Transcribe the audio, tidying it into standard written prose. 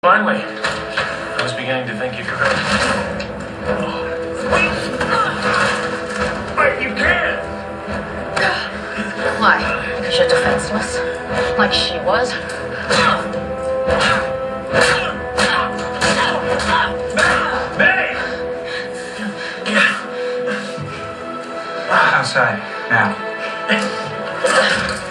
Finally, I was beginning to think you could. But you can't! Why? Because you're defenseless? Like she was? May! Outside, now.